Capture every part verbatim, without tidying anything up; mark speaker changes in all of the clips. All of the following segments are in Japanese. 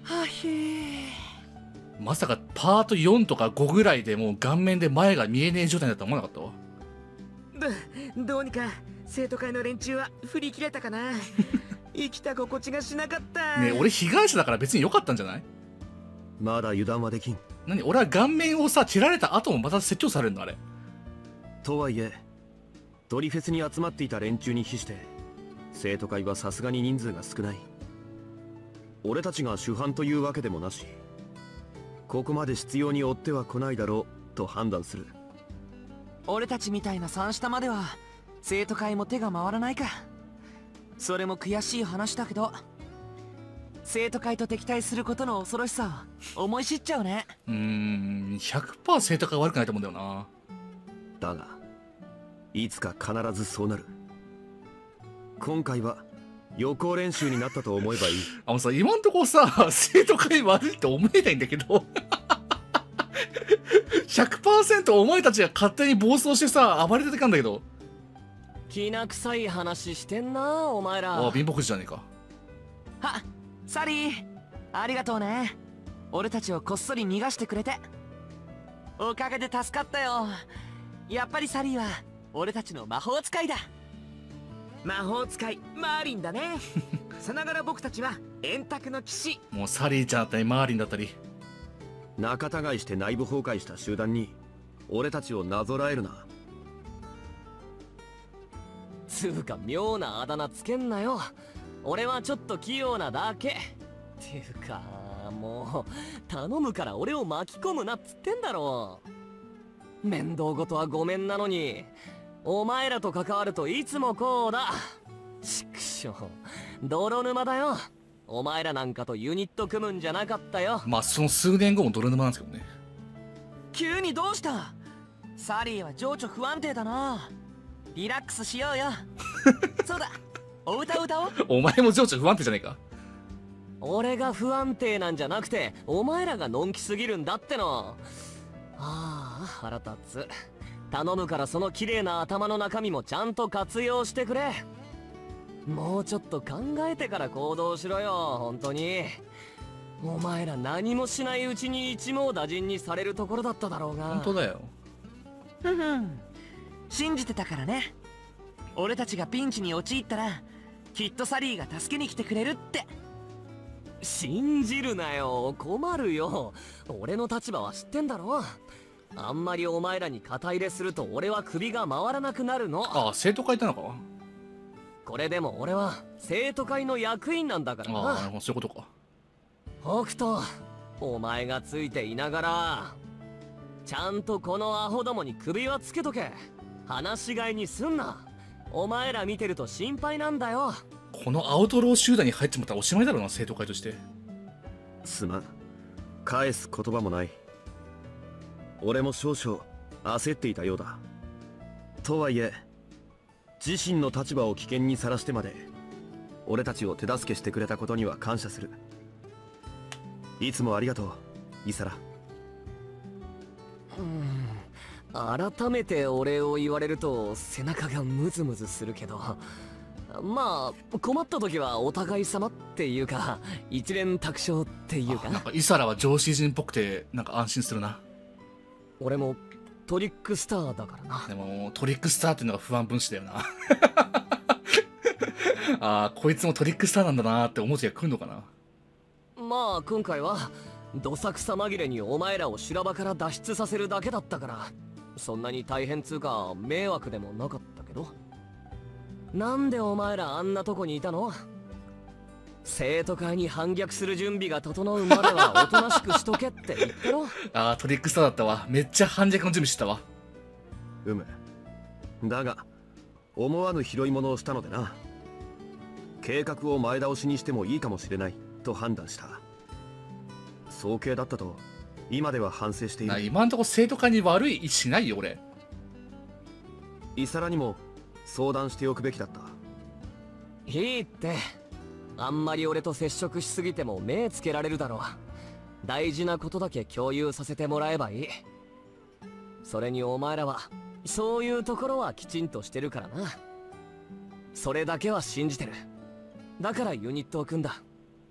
Speaker 1: はひ
Speaker 2: まさかパートよんとかごぐらいでもう顔面で前が見えねえ状態だと思わなかったわ。
Speaker 1: どどうにか生徒会の連中は振り切れたかな。生きた心地がしなかった。
Speaker 2: ねえ、俺被害者だから別に良かったんじゃない？
Speaker 3: まだ油断はできん。
Speaker 2: 何、俺は顔面をさ、切られた後もまた説教されるのあれ。
Speaker 3: とはいえドリフェスに集まっていた連中に比して生徒会はさすがに人数が少ない。俺たちが主犯というわけでもなし、ここまで執拗に追っては来ないだろうと判断する。
Speaker 1: 俺たちみたいな三下までは生徒会も手が回らないか。それも悔しい話だけど、生徒会と敵対することの恐ろしさを思い知っちゃうね。
Speaker 2: うーん ひゃくパーセント 生徒会悪くないと思うんだよな。
Speaker 3: だがいつか必ずそうなる。今回は予行練習になったと思えばいい。
Speaker 2: あのさ、今んとこさ、生徒会悪いって思えないんだけどひゃくパーセント お前たちが勝手に暴走してさ、暴れてたかんだけど。
Speaker 1: きな臭い話してんなお前ら。
Speaker 2: ああ、貧乏くじじゃねえか。
Speaker 1: はサリー、ありがとうね。俺たちをこっそり逃がしてくれておかげで助かったよ。やっぱりサリーは俺たちの魔法使いだ。魔法使いマーリンだね。さながら僕たちは円卓の騎士。
Speaker 2: もうサリーちゃんだったりマーリンだったり、
Speaker 3: 仲違いして内部崩壊した集団に俺たちをなぞらえるな。
Speaker 1: つうか妙なあだ名つけんなよ。俺はちょっと器用なだけ。っていうかもう頼むから俺を巻き込むなっつってんだろ。面倒事はごめんなのにお前らと関わるといつもこうだ。ちくしょう、泥沼だよ。お前らなんかとユニット組むんじゃなかったよ。
Speaker 2: まあその数年後も泥沼なんですけどね。
Speaker 1: 急にどうした？サリーは情緒不安定だな。リラックスしようよ。そうだ、お歌歌おう。
Speaker 2: お前も情緒不安定じゃねえか。
Speaker 1: 俺が不安定なんじゃなくてお前らがのんきすぎるんだっての。ああ腹立つ。頼むからその綺麗な頭の中身もちゃんと活用してくれ。もうちょっと考えてから行動しろよ本当に。お前ら何もしないうちに一網打尽にされるところだっただろうが。
Speaker 2: 本当だよ。
Speaker 1: ふふん、信じてたからね。俺たちがピンチに陥ったらきっとサリーが助けに来てくれるって。信じるなよ、困るよ。俺の立場は知ってんだろ。あんまりお前らに肩入れすると俺は首が回らなくなるの。
Speaker 2: ああ、生徒会いたのか。
Speaker 1: これでも俺は生徒会の役員なんだからな。
Speaker 2: ああ、なるほど、そういうことか。
Speaker 1: 北斗、お前がついていながらちゃんとこのアホどもに首はつけとけ。話し飼いにすんな。お前ら見てると心配なんだよ。
Speaker 2: このアウトロー集団に入っちまったらおしまいだろうな、生徒会として。
Speaker 3: すまん、返す言葉もない。俺も少々焦っていたようだ。とはいえ自身の立場を危険にさらしてまで俺たちを手助けしてくれたことには感謝する。いつもありがとうイサラ。
Speaker 1: うん、改めてお礼を言われると背中がムズムズするけど、まあ困った時はお互い様っていうか一連卓勝っていうか。
Speaker 2: なんかイサラは上司陣っぽくてなんか安心するな。
Speaker 1: 俺もトリックスターだからな。
Speaker 2: でもトリックスターっていうのが不安分子だよな。ああ、こいつもトリックスターなんだなーって思う時が来るのかな。
Speaker 1: まあ今回はどさくさ紛れにお前らを修羅場から脱出させるだけだったからそんなに大変つうか迷惑でもなかったけど。なんでお前らあんなとこにいたの？生徒会に反逆する準備が整うまではおとなしくしとけって言ったろ。
Speaker 2: ああ、トリックスターだったわ。めっちゃ反逆の準備してたわ。
Speaker 3: うむ。だが思わぬ拾い物をしたのでな。計画を前倒しにしてもいいかもしれないと判断した。早計だったと今では反省している。
Speaker 2: 今んとこ生徒会に悪い意思ないよ俺。
Speaker 3: イサラにも相談しておくべきだった。
Speaker 1: いいって。あんまり俺と接触しすぎても目つけられるだろう。大事なことだけ共有させてもらえばいい。それにお前らはそういうところはきちんとしてるからな。それだけは信じてる。だからユニットを組んだ。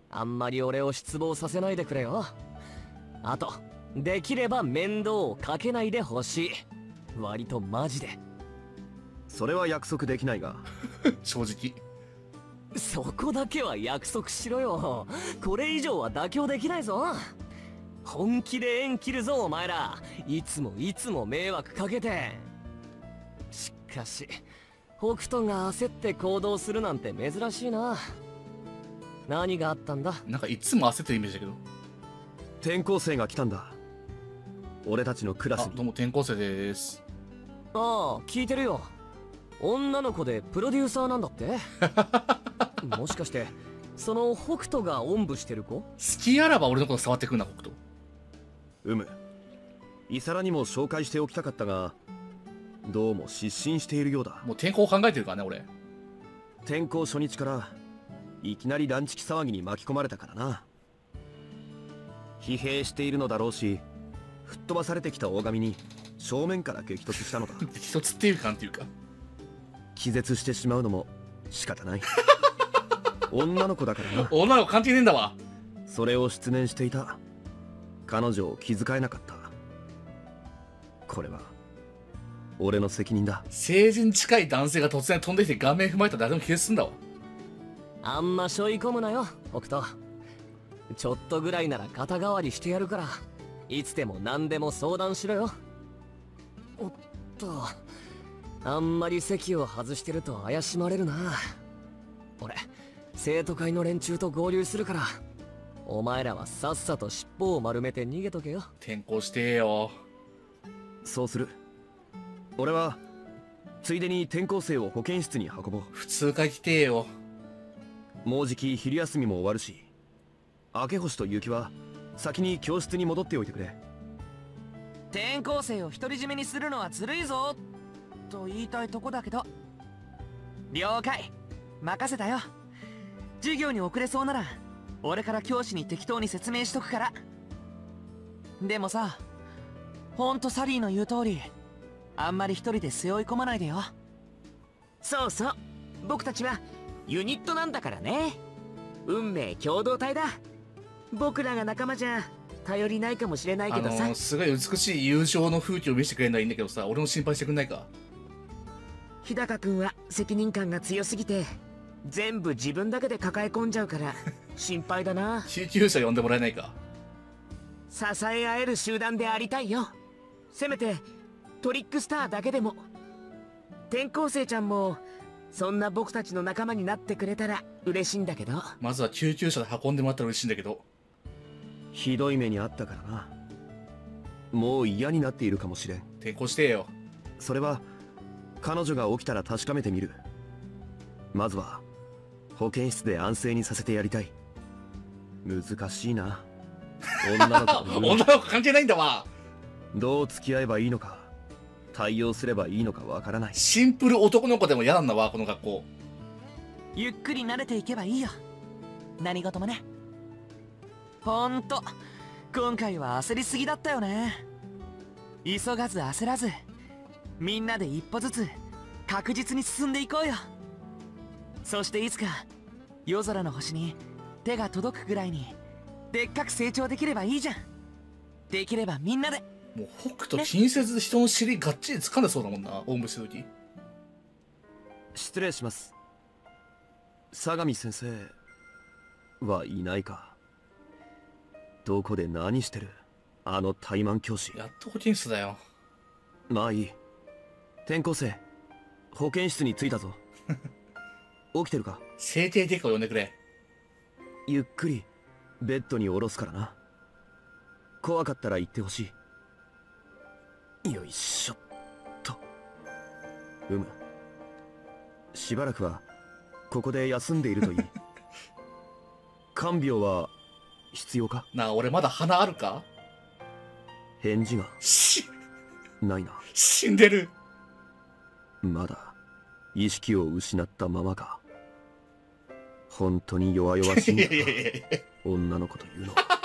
Speaker 1: あんまり俺を失望させないでくれよ。あとできれば面倒をかけないでほしい。割とマジで。
Speaker 3: それは約束できないが
Speaker 2: 正直。
Speaker 1: そこだけは約束しろよ。これ以上は妥協できないぞ。本気で縁切るぞお前ら。いつもいつも迷惑かけて。しかし北斗が焦って行動するなんて珍しいな。何があったんだ。
Speaker 2: なんかいつも焦ってるイメージだけど。
Speaker 3: 転校生が来たんだ。俺たちのクラス
Speaker 2: あ、
Speaker 3: に。
Speaker 2: どうも転校生です。
Speaker 1: ああ、聞いてるよ。女の子でプロデューサーなんだってもしかしてその北斗がおんぶしてる子？
Speaker 2: 好きあらば俺のこと触ってくんな、北斗。
Speaker 3: うむ。イサラにも紹介しておきたかったが、どうも失神しているようだ。
Speaker 2: もう転校を考えてるからね、俺。
Speaker 3: 転校初日からいきなりランチキ騒ぎに巻き込まれたからな。疲弊しているのだろうし、吹っ飛ばされてきた大神に正面から激突したのだ。
Speaker 2: 一つっていうかなんていうか。
Speaker 3: 気絶してしまうのも仕方ない女の子だからな。
Speaker 2: 女の子関係ねえんだわ。
Speaker 3: それを失念していた。彼女を気遣えなかった。これは俺の責任だ。
Speaker 2: 成人近い男性が突然飛んできて顔面踏まれたら誰でも気絶すんだわ。
Speaker 1: あんま背負い込むなよ北斗。ちょっとぐらいなら肩代わりしてやるから、いつでも何でも相談しろよ。おっと、あんまり席を外してると怪しまれるな。俺生徒会の連中と合流するから、お前らはさっさと尻尾を丸めて逃げとけよ。
Speaker 2: 転校してよ。
Speaker 3: そうする。俺はついでに転校生を保健室に運ぼう。
Speaker 2: 普通科来てよ。
Speaker 3: もうじき昼休みも終わるし、明星と結城は先に教室に戻っておいてくれ。
Speaker 4: 転校生を独り占めにするのはずるいぞと言いたいとこだけど。了解、任せたよ。授業に遅れそうなら俺から教師に適当に説明しとくから。でもさ、ほんとサリーの言う通り、あんまり一人で背負い込まないでよ。
Speaker 5: そうそう、僕たちはユニットなんだからね。運命共同体だ。僕らが仲間じゃ頼りないかもしれない
Speaker 2: あ
Speaker 5: けどさ。
Speaker 2: のー、すごい美しい友情の風景を見せてくれるのはいいんだけどさ、俺も心配してくんないか。
Speaker 5: 日高君は責任感が強すぎて全部自分だけで抱え込んじゃうから心配だな。
Speaker 2: 救急車呼んでもらえないか。
Speaker 5: 支え合える集団でありたいよ。せめてトリックスターだけでも。転校生ちゃんもそんな僕たちの仲間になってくれたら嬉しいんだけど。
Speaker 2: まずは救急車で運んでもらったら嬉しいんだけど。
Speaker 3: ひどい目にあったからな。もう嫌になっているかもしれん。
Speaker 2: 転校してよ。
Speaker 3: それは彼女が起きたら確かめてみる。まずは保健室で安静にさせてやりたい。難しいな。女の子という
Speaker 2: 女の子関係ないんだわ。
Speaker 3: どう付き合えばいいのか、対応すればいいのかわからない。
Speaker 2: シンプル男の子でも嫌なんだわ、この学校。
Speaker 4: ゆっくり慣れていけばいいよ、何事もね。ほんと今回は焦りすぎだったよね。急がず焦らず、みんなで一歩ずつ確実に進んでいこうよ。そしていつか夜空の星に手が届くぐらいにでっかく成長できればいいじゃん。できればみんなで。
Speaker 2: もう北斗気にせず人の尻がっちり掴んでそうだもんな、おんぶしてる時。
Speaker 3: 失礼します。相模先生はいないか。どこで何してるあの怠慢教師。
Speaker 2: やっと保健室だよ。
Speaker 3: まあいい。転校生、保健室に着いたぞ。起きてるか。
Speaker 2: 制定結果を呼んでくれ。
Speaker 3: ゆっくりベッドに下ろすからな。怖かったら言ってほしい。よいしょっと。うむ。しばらくはここで休んでいるといい。看病は必要か。
Speaker 2: なあ、俺まだ鼻あるか。
Speaker 3: 返事が
Speaker 2: し
Speaker 3: ないな。
Speaker 2: 死んでる。
Speaker 3: まだ意識を失ったままか。本当に弱々しいんだな。女の子というのは。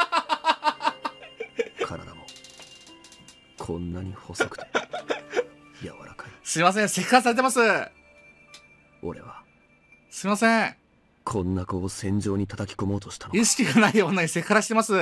Speaker 3: 体もこんなに細くて柔らかい。
Speaker 2: すいません、せっかくされてます。
Speaker 3: 俺は
Speaker 2: すいません。
Speaker 3: こんな子を戦場に叩き込もうとしたの
Speaker 2: 意識がない女にセクハラしてます。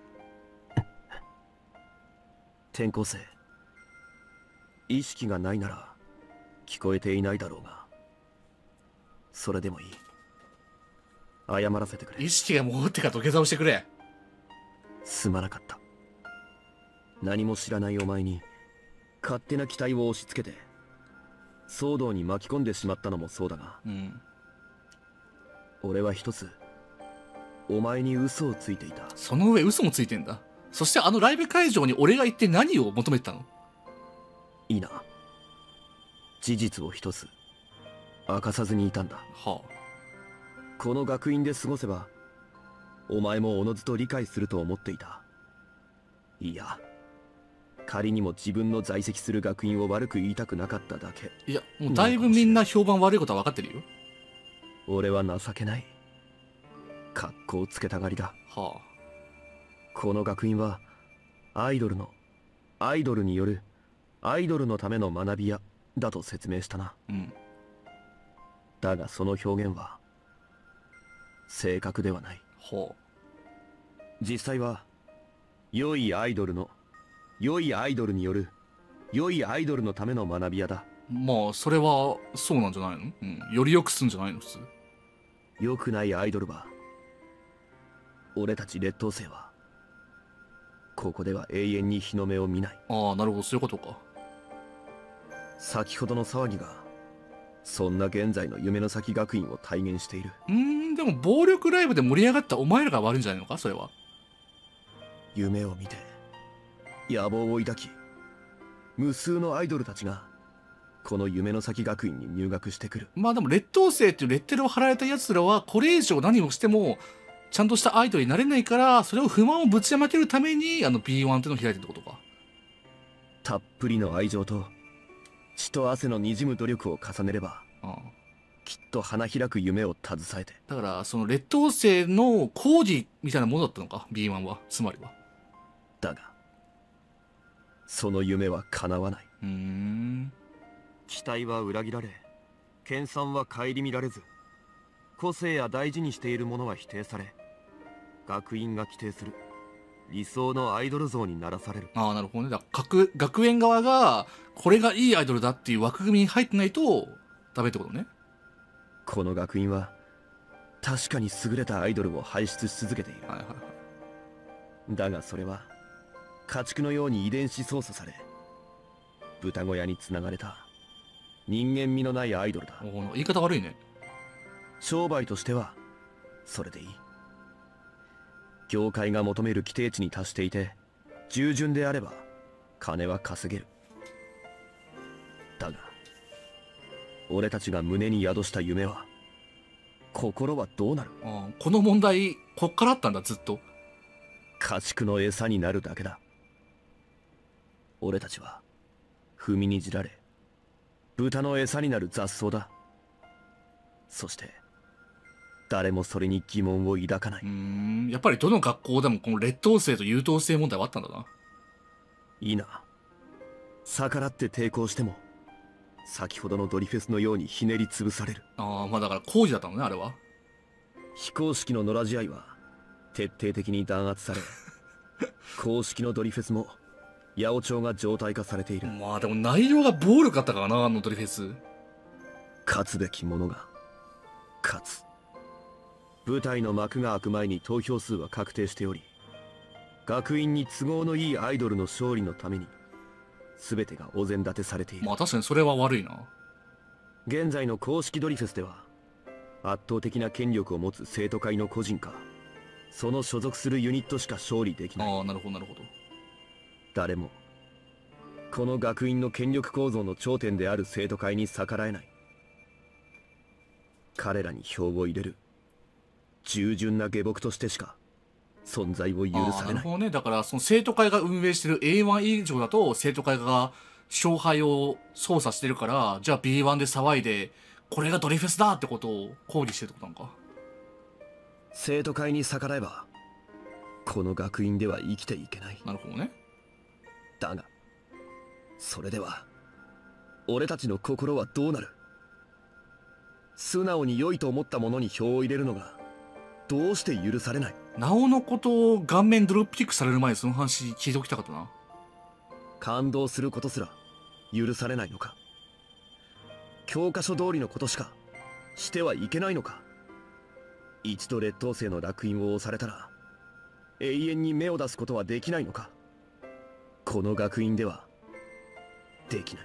Speaker 3: 転校生、意識がないなら聞こえていないだろうが、それでもいい。謝らせてくれ。
Speaker 2: 意識が戻ってから土下座をしてくれ。
Speaker 3: すまなかった。何も知らないお前に勝手な期待を押し付けて騒動に巻き込んでしまったのもそうだが、
Speaker 2: うん、
Speaker 3: 俺は一つお前に嘘をついていた。
Speaker 2: その上嘘もついてんだ。そしてあのライブ会場に俺が行って何を求めてたの？
Speaker 3: いいな、事実を一つ明かさずにいたんだ。
Speaker 2: はあ、
Speaker 3: この学院で過ごせばお前もおのずと理解すると思っていた。いや、仮にも自分の在籍する学院を悪く言いたくなかっただけ。
Speaker 2: いや、もうだいぶみんな評判悪いことは分かってるよ。
Speaker 3: 俺は情けない。格好つけたがりだ。
Speaker 2: はあ、
Speaker 3: この学院はアイドルのアイドルによるアイドルのための学び屋だと説明したな。
Speaker 2: うん。
Speaker 3: だがその表現は正確ではない。
Speaker 2: は
Speaker 3: あ、実際は良いアイドルの良いアイドルによる良いアイドルのための学び屋だ。
Speaker 2: まあそれはそうなんじゃないの？うん、より良くすんじゃないの普通。
Speaker 3: 良くないアイドルは俺たち劣等生はここでは永遠に日の目を見ない。
Speaker 2: ああ、なるほど、そういうことか。
Speaker 3: 先ほどの騒ぎがそんな現在の夢の先学院を体現している。
Speaker 2: うーん、でも暴力ライブで盛り上がったお前らが悪いんじゃないのか、それは。
Speaker 3: 夢を見て野望を抱き無数のアイドルたちがこの夢の先学院に入学してくる。
Speaker 2: まあでも劣等生っていうレッテルを貼られた奴らはこれ以上何をしてもちゃんとしたアイドルになれないから、それを不満をぶちまけるためにあの ビーワン っていうのを開いてるってことか。
Speaker 3: たっぷりの愛情と血と汗のにじむ努力を重ねれば、
Speaker 2: ああ、
Speaker 3: きっと花開く夢を携えて。
Speaker 2: だからその劣等生の講義みたいなものだったのか ビーワン は。つまりは
Speaker 3: だがその夢は叶わない。
Speaker 2: うーん、
Speaker 3: 期待は裏切られ、研鑽は顧みられず、個性や大事にしているものは否定され、学院が規定する理想のアイドル像にならされる。
Speaker 2: ああ、なるほどね。だから学学園側がこれがいいアイドルだっていう枠組みに入ってないとダメってことね。
Speaker 3: この学院は確かに優れたアイドルを輩出し続けている。
Speaker 2: はいはいはい。
Speaker 3: だがそれは家畜のように遺伝子操作され、豚小屋につながれた人間味のないアイドルだ。
Speaker 2: お言い方悪いね。
Speaker 3: 商売としてはそれでいい。業界が求める規定値に達していて従順であれば金は稼げる。だが俺たちが胸に宿した夢は、心はどうなる？
Speaker 2: ああ、この問題こっからあったんだ、ずっと。
Speaker 3: 家畜の餌になるだけだ。俺たちは踏みにじられ豚の餌になる雑草だ。そして誰もそれに疑問を抱かない。
Speaker 2: うーん、やっぱりどの学校でもこの劣等生と優等生問題はあったんだな。
Speaker 3: いいな。逆らって抵抗しても先ほどのドリフェスのようにひねり潰される。
Speaker 2: ああ、まあだから工事だったのね、あれは。
Speaker 3: 非公式の野良試合は徹底的に弾圧され公式のドリフェスも八百長が常態化されている。
Speaker 2: まあでも内容が暴力だったからな、あのドリフェス。
Speaker 3: 勝つべき者が勝つ。舞台の幕が開く前に投票数は確定しており、学院に都合のいいアイドルの勝利のために全てがお膳立てされている。
Speaker 2: まあ確かにそれは悪いな。
Speaker 3: 現在の公式ドリフェスでは圧倒的な権力を持つ生徒会の個人かその所属するユニットしか勝利できない。
Speaker 2: ああ、なるほどなるほど。
Speaker 3: 誰もこの学院の権力構造の頂点である生徒会に逆らえない。彼らに票を入れる従順な下僕としてしか存在を許
Speaker 2: ああ、
Speaker 3: されない。
Speaker 2: なるほどね。だからその生徒会が運営してる エーワン 以上だと生徒会が勝敗を操作してるから、じゃあ ビーワン で騒いでこれがドリフェスだってことを抗議してるってことなのか。
Speaker 3: 生徒会に逆らえばこの学院では生きていけない。
Speaker 2: なるほどね。
Speaker 3: だがそれでは俺たちの心はどうなる？ 素直に良いと思ったものに票を入れるのがどうして許されない？
Speaker 2: なおのことを顔面ドロップキックされる前にその話聞いておきたかったな。
Speaker 3: 感動することすら許されないのか？教科書通りのことしかしてはいけないのか？一度劣等生の烙印を押されたら永遠に芽を出すことはできないのか？この学院ではできない。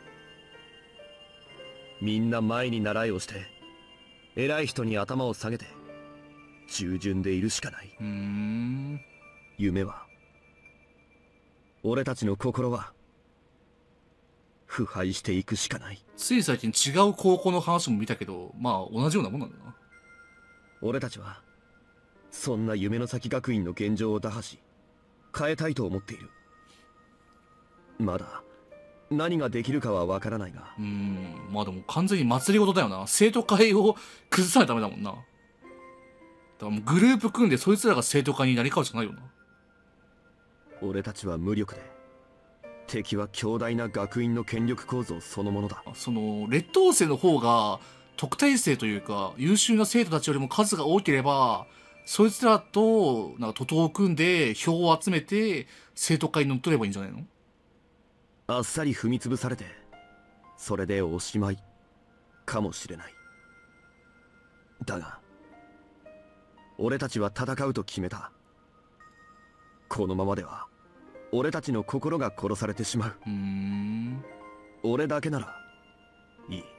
Speaker 3: みんな前に習いをして偉い人に頭を下げて従順でいるしかない。
Speaker 2: うーん。
Speaker 3: 夢は、俺たちの心は腐敗していくしかない。
Speaker 2: つい最近違う高校の話も見たけど、まあ同じようなもんなんだな。
Speaker 3: 俺たちはそんな夢の先学院の現状を打破し変えたいと思っている。まだ何ができるかはわからないが。
Speaker 2: うーん。まあでも完全に祭り事だよな。生徒会を崩さないとダメだもんな。だからもうグループ組んでそいつらが生徒会になり変わるしかないよな。
Speaker 3: 俺たちは無力で敵は強大な学院の権力構造そのものだ。
Speaker 2: その劣等生の方が特待生というか優秀な生徒たちよりも数が多ければそいつらとなんか徒党を組んで票を集めて生徒会に乗っ取ればいいんじゃないの？
Speaker 3: あっさり踏み潰されてそれでおしまいかもしれない。だが俺たちは戦うと決めた。このままでは俺たちの心が殺されてしまう。
Speaker 2: うーん。
Speaker 3: 俺だけならいい。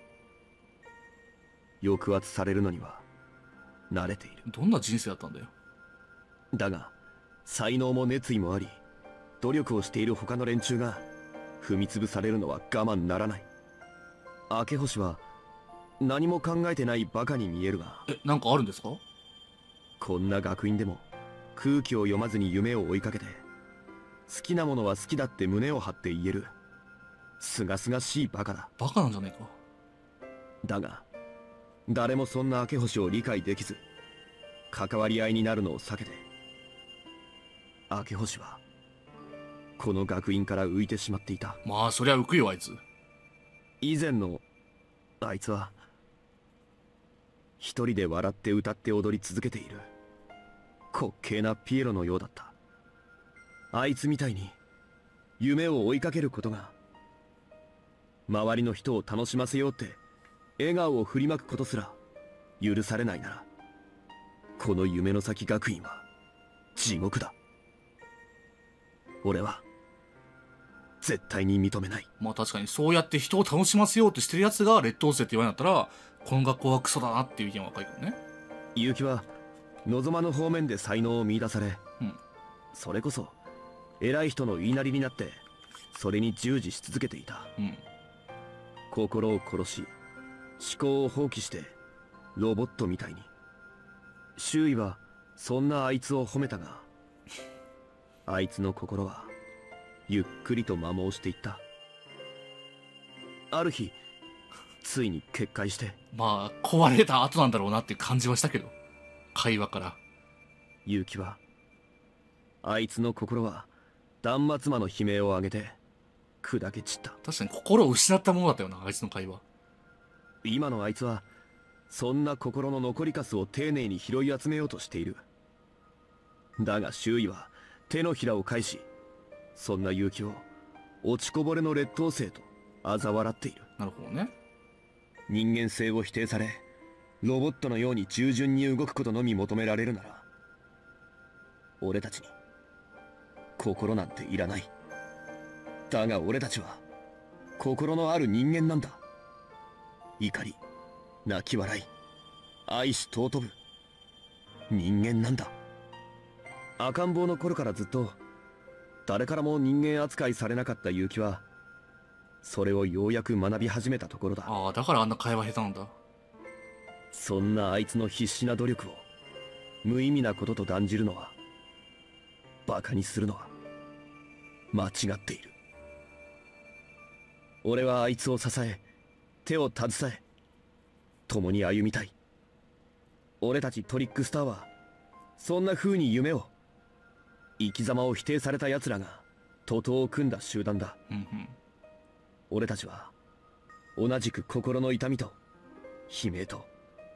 Speaker 3: 抑圧されるのには慣れている。
Speaker 2: どんな人生だったんだよ。
Speaker 3: だが才能も熱意もあり努力をしている他の連中が踏み潰されるのは我慢ならない。明星は何も考えてないバカに見えるが、
Speaker 2: え、なんかあるんですか？
Speaker 3: こんな学院でも空気を読まずに夢を追いかけて好きなものは好きだって胸を張って言えるすがすがしいバカだ。
Speaker 2: バカなんじゃねえか。
Speaker 3: だが誰もそんな明星を理解できず関わり合いになるのを避けて明星はこの学院から浮いてしまっていた。
Speaker 2: まあそりゃ浮くよあいつ。
Speaker 3: 以前のあいつは一人で笑って歌って踊り続けている滑稽なピエロのようだった。あいつみたいに夢を追いかけることが周りの人を楽しませようって笑顔を振りまくことすら許されないならこの夢の先学院は地獄だ。俺は絶対に認めない。
Speaker 2: まあ確かにそうやって人を楽しませようとしてるやつが劣等生って言われんだったらこの学校はクソだなっていう意見は若いけどね。
Speaker 3: 結城は望まぬ方面で才能を見出され、
Speaker 2: うん、
Speaker 3: それこそ偉い人の言いなりになってそれに従事し続けていた。
Speaker 2: うん、
Speaker 3: 心を殺し思考を放棄してロボットみたいに。周囲はそんなあいつを褒めたがあいつの心はゆっくりと摩耗していった。ある日ついに決壊して。
Speaker 2: まあ壊れた後なんだろうなっていう感じはしたけど会話から
Speaker 3: 結城はあいつの心は断末魔の悲鳴を上げて砕け散った。
Speaker 2: 確かに心を失ったものだったよなあいつの会話。
Speaker 3: 今のあいつはそんな心の残りかすを丁寧に拾い集めようとしている。だが周囲は手のひらを返しそんな結城を落ちこぼれの劣等生と嘲笑っている。
Speaker 2: なるほどね。
Speaker 3: 人間性を否定されロボットのように従順に動くことのみ求められるなら俺たちに心なんていらない。だが俺たちは心のある人間なんだ。怒り泣き笑い愛し尊ぶ人間なんだ。赤ん坊の頃からずっと誰からも人間扱いされなかった結城はそれをようやく学び始めたところだ。
Speaker 2: ああだからあんな会話下手なんだ。
Speaker 3: そんなあいつの必死な努力を無意味なことと断じるのはバカにするのは間違っている。俺はあいつを支え手を携え共に歩みたい。俺たちトリックスターはそんな風に夢を生き様を否定された奴らが徒党を組んだ集団だ。
Speaker 2: うんうん。
Speaker 3: 俺たちは同じく心の痛みと悲鳴と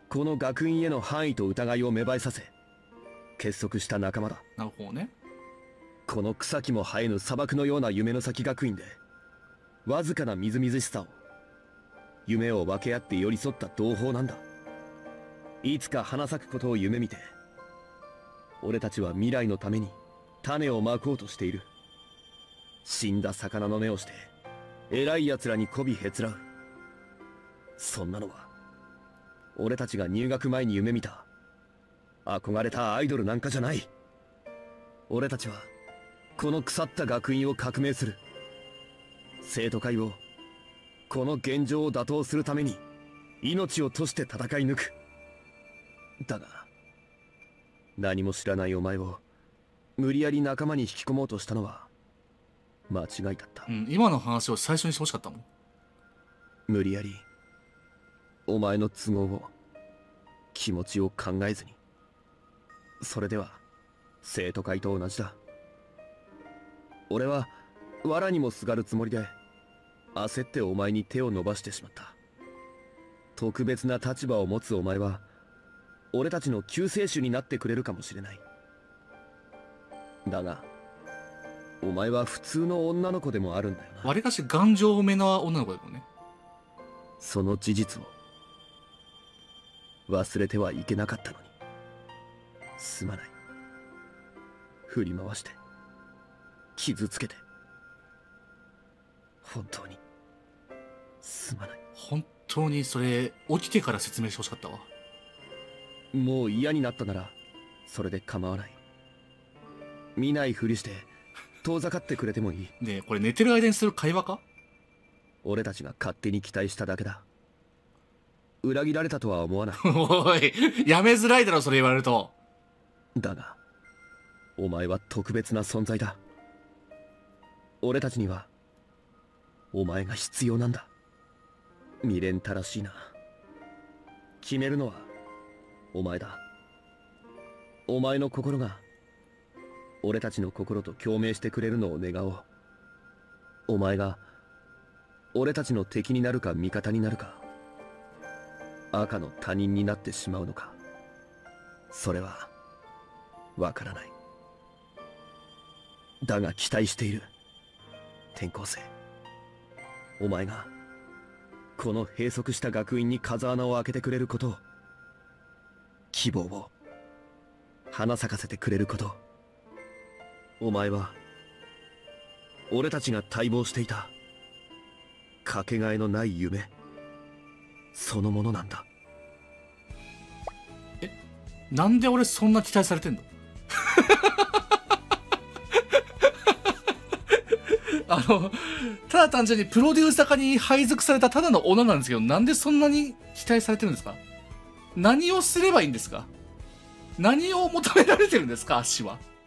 Speaker 3: この学院への範囲と疑いを芽生えさせ結束した仲間だ。
Speaker 2: なるほどね。
Speaker 3: この草木も生えぬ砂漠のような夢の先学院でわずかなみずみずしさを、夢を分け合って寄り添った同胞なんだ。いつか花咲くことを夢見て、俺たちは未来のために種をまこうとしている。死んだ魚の目をして偉い奴らに媚びへつらう。そんなのは俺たちが入学前に夢見た憧れたアイドルなんかじゃない。俺たちはこの腐った学院を革命する。生徒会を、この現状を打倒するために命を賭して戦い抜く。だが何も知らないお前を無理やり仲間に引き込もうとしたのは間違いだった。
Speaker 2: うん、今の話を最初にしてほしかったもん。
Speaker 3: 無理やりお前の都合を、気持ちを考えずに。それでは生徒会と同じだ。俺は藁にもすがるつもりで焦ってお前に手を伸ばしてしまった。特別な立場を持つお前は俺たちの救世主になってくれるかもしれない。だがお前は普通の女の子でもあるんだよな。
Speaker 2: わりかし頑丈めな女の子だもんね。
Speaker 3: その事実を忘れてはいけなかったのに。すまない。振り回して傷つけて本当にすまない。
Speaker 2: 本当にそれ起きてから説明してほしかったわ。
Speaker 3: もう嫌になったならそれで構わない。見ないふりして遠ざかってくれてもいい。
Speaker 2: ねえ、これ寝てる間にする会話か？
Speaker 3: 俺たちが勝手に期待しただけだ。裏切られたとは思わない。
Speaker 2: おい、やめづらいだろそれ言われると。
Speaker 3: だがお前は特別な存在だ。俺たちにはお前が必要なんだ。未練たらしいな。決めるのはお前だ。お前の心が俺たちの心と共鳴してくれるのを願おう。お前が俺たちの敵になるか味方になるか、赤の他人になってしまうのか、それはわからない。だが期待している。転校生、お前がこの閉塞した学院に風穴を開けてくれることを、希望を花咲かせてくれることを。お前は俺たちが待望していたかけがえのない夢そのものなんだ。
Speaker 2: なんで俺そんな期待されてんの？あのただ単純にプロデューサー化に配属されたただの女なんですけど、なんでそんなに期待されてるんですか？何をすればいいんですか？何を求められてるんですか？足は。